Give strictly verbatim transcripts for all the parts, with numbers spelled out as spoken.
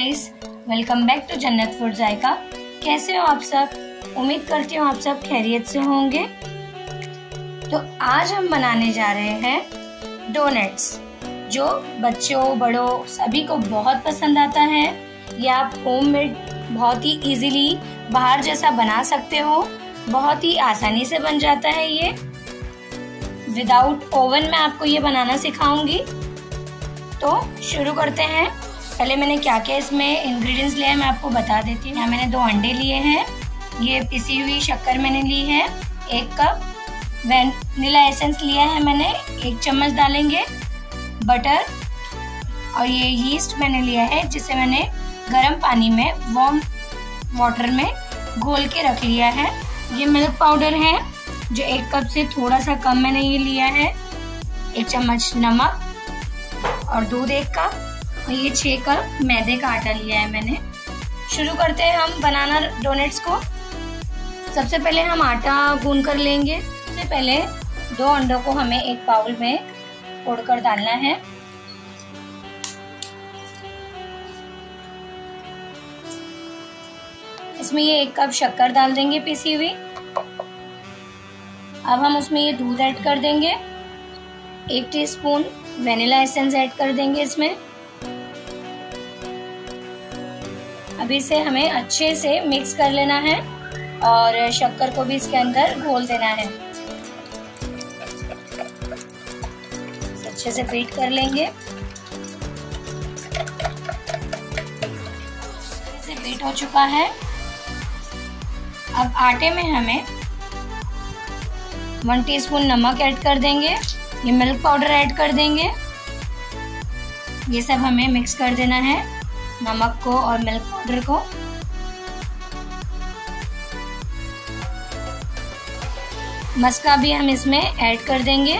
Guys, welcome back to Jannat food Zaika. कैसे हो आप सब? उम्मीद करती हूँ आप सब खैरियत से होंगे। तो आज हम बनाने जा रहे हैं डोनट्स, जो बच्चों बड़ों सभी को बहुत पसंद आता है। ये आप होममेड बहुत ही इजीली बाहर जैसा बना सकते हो, बहुत ही आसानी से बन जाता है। ये विदाउट ओवन में आपको ये बनाना सिखाऊंगी। तो शुरू करते हैं। पहले मैंने क्या क्या इसमें इंग्रेडिएंट्स लिए हैं मैं आपको बता देती हूँ। यहाँ मैंने दो अंडे लिए हैं, ये पिसी हुई शक्कर मैंने ली है, एक कप वैनिला एसेंस लिया है मैंने, एक चम्मच डालेंगे बटर, और ये यीस्ट मैंने लिया है जिसे मैंने गर्म पानी में वार्म वाटर में घोल के रख लिया है। ये मिल्क पाउडर है जो एक कप से थोड़ा सा कम मैंने ये लिया है, एक चम्मच नमक और दूध एक कप, और ये छह कप मैदे का आटा लिया है मैंने। शुरू करते हैं हम बनाना डोनट्स को। सबसे पहले हम आटा गूंद कर लेंगे। सबसे पहले दो अंडों को हमें एक बाउल में तोड़कर डालना है। इसमें ये एक कप शक्कर डाल देंगे पिसी हुई। अब हम उसमें ये दूध ऐड कर देंगे, एक टीस्पून वैनिला एसेंस ऐड कर देंगे इसमें। अभी इसे हमें अच्छे से मिक्स कर लेना है और शक्कर को भी इसके अंदर घोल देना है। अच्छे से बीट कर लेंगे। इसे बीट हो चुका है। अब आटे में हमें वन टीस्पून नमक ऐड कर देंगे, ये मिल्क पाउडर ऐड कर देंगे। ये सब हमें मिक्स कर देना है, नमक को और मिल्क पाउडर को। मस्का भी हम इसमें ऐड कर देंगे।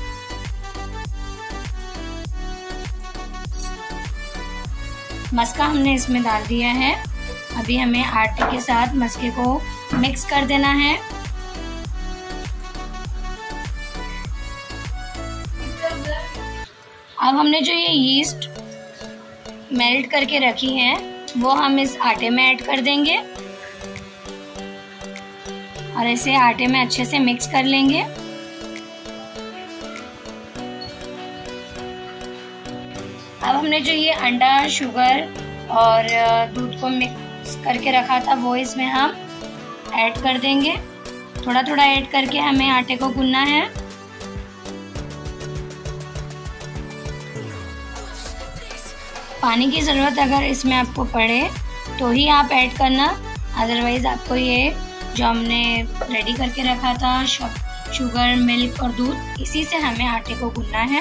मस्का हमने इसमें डाल दिया है। अभी हमें आटे के साथ मस्के को मिक्स कर देना है। अब हमने जो ये यीस्ट मेल्ट करके रखी है वो हम इस आटे में ऐड कर देंगे और इसे आटे में अच्छे से मिक्स कर लेंगे। अब हमने जो ये अंडा, शुगर और दूध को मिक्स करके रखा था वो इसमें हम ऐड कर देंगे। थोड़ा थोड़ा ऐड करके हमें आटे को गूंथना है। पानी की ज़रूरत अगर इसमें आपको पड़े तो ही आप ऐड करना, अदरवाइज़ आपको ये जो हमने रेडी करके रखा था शुगर, मिल्क और दूध, इसी से हमें आटे को गूंथना है।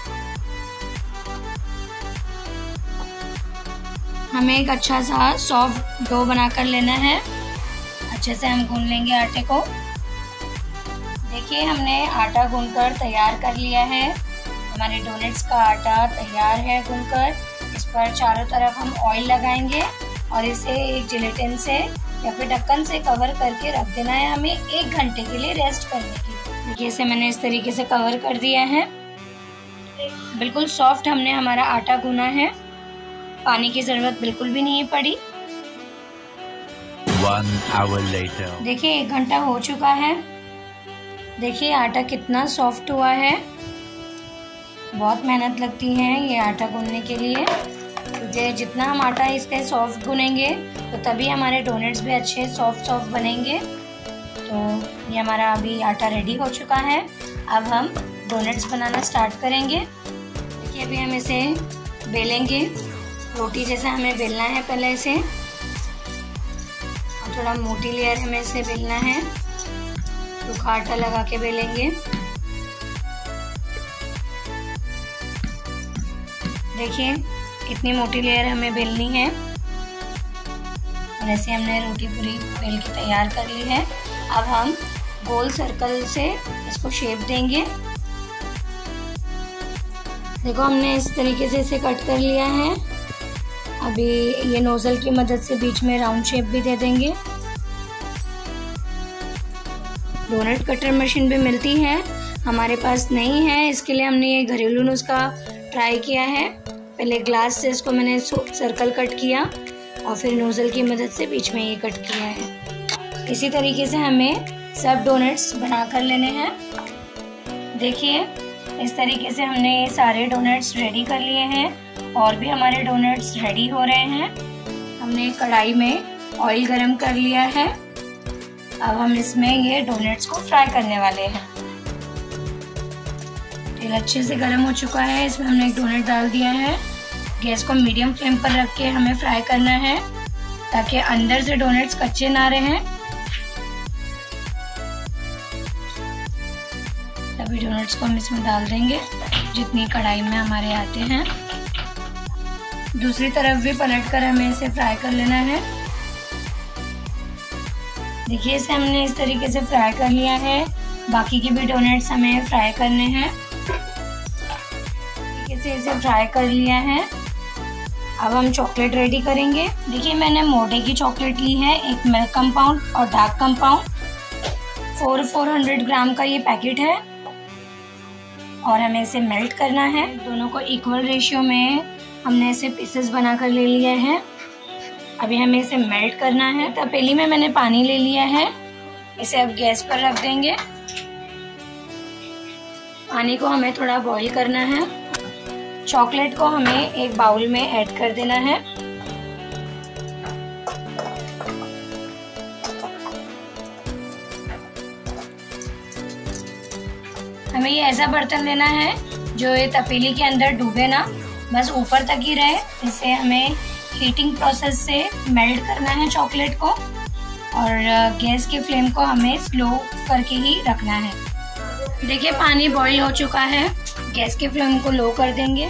हमें एक अच्छा सा सॉफ्ट डो बनाकर लेना है। अच्छे से हम गूंथ लेंगे आटे को। देखिए हमने आटा गूंथकर तैयार कर लिया है। हमारे डोनट्स का आटा तैयार है गूंथकर। इस पर चारों तरफ हम ऑयल लगाएंगे और इसे एक जिलेटिन से या फिर ढक्कन से कवर करके रख देना है हमें एक घंटे के लिए रेस्ट करने के लिए। देखिए इसे मैंने इस तरीके से कवर कर दिया है। बिल्कुल सॉफ्ट हमने हमारा आटा गूना है, पानी की जरूरत बिल्कुल भी नहीं पड़ी। One hour later. देखिए एक घंटा हो चुका है। देखिए आटा कितना सॉफ्ट हुआ है। बहुत मेहनत लगती है ये आटा गूंथने के लिए, क्योंकि जितना हम आटा इसका सॉफ्ट गूनेंगे तो तभी हमारे डोनट्स भी अच्छे सॉफ्ट सॉफ्ट बनेंगे। तो ये हमारा अभी आटा रेडी हो चुका है। अब हम डोनट्स बनाना स्टार्ट करेंगे। देखिए अभी हम इसे बेलेंगे, रोटी जैसा हमें बेलना है पहले इसे, और थोड़ा मोटी लेयर हमें इसे बेलना है। सूखा आटा लगा के बेलेंगे। देखिए इतनी मोटी लेयर हमें बेलनी है और ऐसे हमने रोटी पूरी बेल के तैयार कर ली है। अब हम गोल सर्कल से इसको शेप देंगे। देखो हमने इस तरीके से इसे कट कर लिया है। अभी ये नोजल की मदद से बीच में राउंड शेप भी दे देंगे। डोनट कटर मशीन भी मिलती है, हमारे पास नहीं है, इसके लिए हमने ये घरेलू नुस्खा ट्राई किया है। पहले ग्लास से इसको मैंने सर्कल कट किया और फिर नोज़ल की मदद से बीच में ये कट किया है। इसी तरीके से हमें सब डोनट्स बना कर लेने हैं। देखिए इस तरीके से हमने ये सारे डोनट्स रेडी कर लिए हैं और भी हमारे डोनट्स रेडी हो रहे हैं। हमने कढ़ाई में ऑयल गरम कर लिया है। अब हम इसमें ये डोनट्स को फ्राई करने वाले हैं। तेल अच्छे से गरम हो चुका है, इसमें हमने एक डोनट डाल दिया है। गैस को मीडियम फ्लेम पर रख के हमें फ्राई करना है ताकि अंदर से डोनट्स कच्चे ना रहें। सभी डोनट्स को हम इसमें डाल देंगे जितनी कढ़ाई में हमारे आते हैं। दूसरी तरफ भी पलटकर हमें इसे फ्राई कर लेना है। देखिए इसे हमने इस तरीके से फ्राई कर लिया है। बाकी के भी डोनट्स हमें फ्राई करने हैं। तरीके से इसे फ्राई कर लिया है। अब हम चॉकलेट रेडी करेंगे। देखिए मैंने मोटे की चॉकलेट ली है, एक मिल्क कंपाउंड और dark compound. Four four hundred gram का ये पैकेट है और हमें इसे मेल्ट करना है। दोनों को इक्वल रेशियो में हमने इसे पीसेस बनाकर ले लिए हैं। अभी हमें इसे मेल्ट करना है। तपेली में मैंने पानी ले लिया है, इसे अब गैस पर रख देंगे। पानी को हमें थोड़ा बॉईल करना है। चॉकलेट को हमें एक बाउल में ऐड कर देना है। हमें ये ऐसा बर्तन लेना है जो ये तपेली के अंदर डूबे ना, बस ऊपर तक ही रहे। इसे हमें हीटिंग प्रोसेस से मेल्ट करना है चॉकलेट को और गैस की फ्लेम को हमें स्लो करके ही रखना है। देखिए पानी बॉईल हो चुका है, गैस की फ्लेम को लो कर देंगे।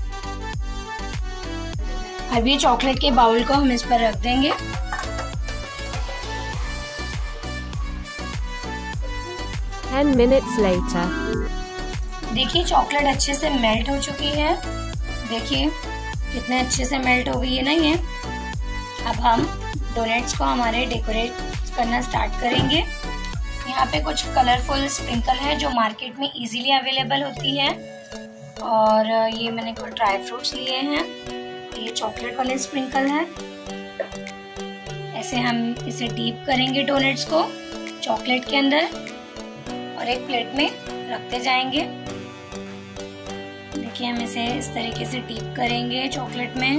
अभी चॉकलेट के बाउल को हम इस पर रख देंगे। ten minutes later. देखिए चॉकलेट अच्छे से मेल्ट हो चुकी है। देखिए कितने अच्छे से मेल्ट हो गई है ना ये। अब हम डोनट्स को हमारे डेकोरेट करना स्टार्ट करेंगे। यहाँ पे कुछ कलरफुल स्प्रिंकल है जो मार्केट में इजीली अवेलेबल होती है और ये मैंने कुछ ड्राई फ्रूट्स लिए हैं। ये चॉकलेट वाले स्प्रिंकल है। ऐसे हम इसे डीप करेंगे डोनट्स को चॉकलेट के अंदर और एक प्लेट में रखते जाएंगे। देखिए हम इसे इस तरीके से डीप करेंगे चॉकलेट में।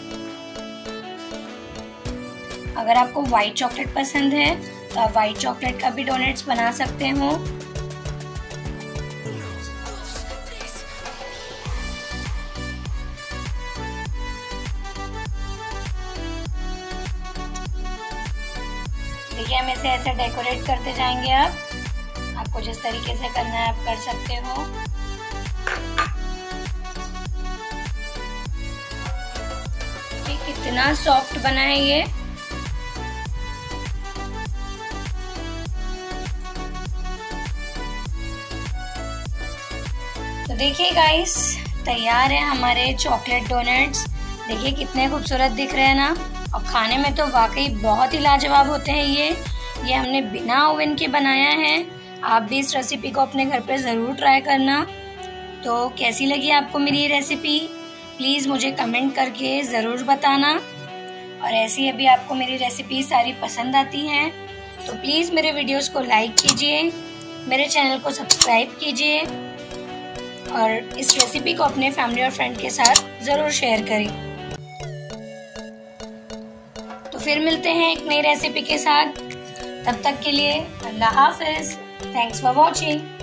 अगर आपको व्हाइट चॉकलेट पसंद है तो आप व्हाइट चॉकलेट का भी डोनट्स बना सकते हो। देखिए हम इसे ऐसे डेकोरेट करते जाएंगे। अब आपको जिस तरीके से करना है आप कर सकते हो। कितना सॉफ्ट बना है ये। तो देखिए गाइस तैयार है हमारे चॉकलेट डोनट्स। देखिए कितने खूबसूरत दिख रहे हैं ना, और खाने में तो वाकई बहुत ही लाजवाब होते हैं ये ये हमने बिना ओवन के बनाया है। आप भी इस रेसिपी को अपने घर पे ज़रूर ट्राई करना। तो कैसी लगी आपको मेरी ये रेसिपी, प्लीज़ मुझे कमेंट करके ज़रूर बताना। और ऐसी अभी आपको मेरी रेसिपी सारी पसंद आती हैं तो प्लीज़ मेरे वीडियोस को लाइक कीजिए, मेरे चैनल को सब्सक्राइब कीजिए और इस रेसिपी को अपने फैमिली और फ्रेंड के साथ ज़रूर शेयर करें। तो फिर मिलते हैं एक नई रेसिपी के साथ। तब तक के लिए अल्लाह हाफिज़। Thanks for watching.